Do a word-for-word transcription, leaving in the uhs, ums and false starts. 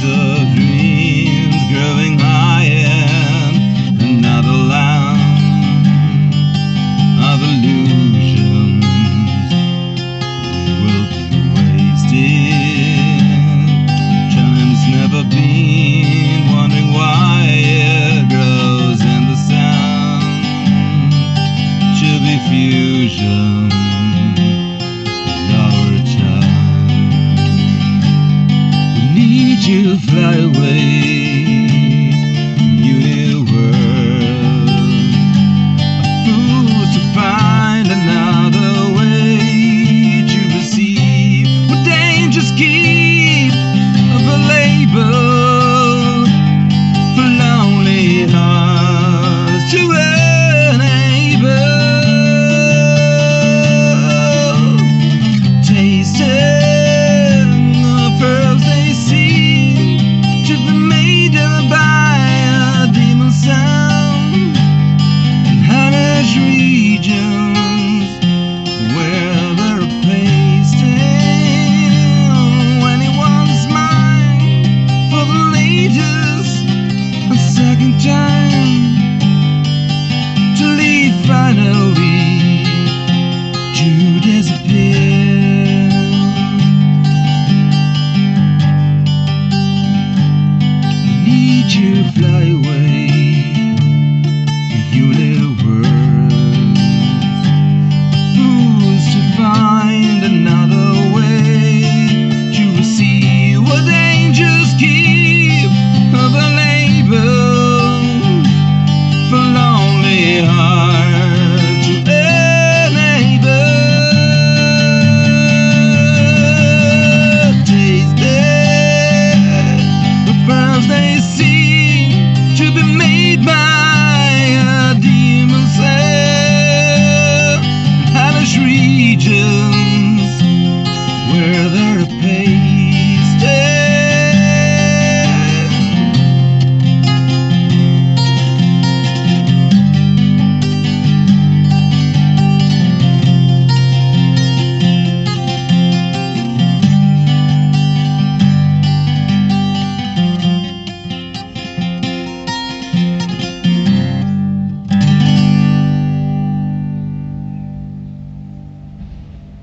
of dreams growing high in another land of illusions. We will be wasted. Time's never been, wondering why it grows in the sand. Should be fusion. You fly away, you new world. A fool to find another way to receive what dangers keep of a label for lonely hearts to enable. Tasted time to leave final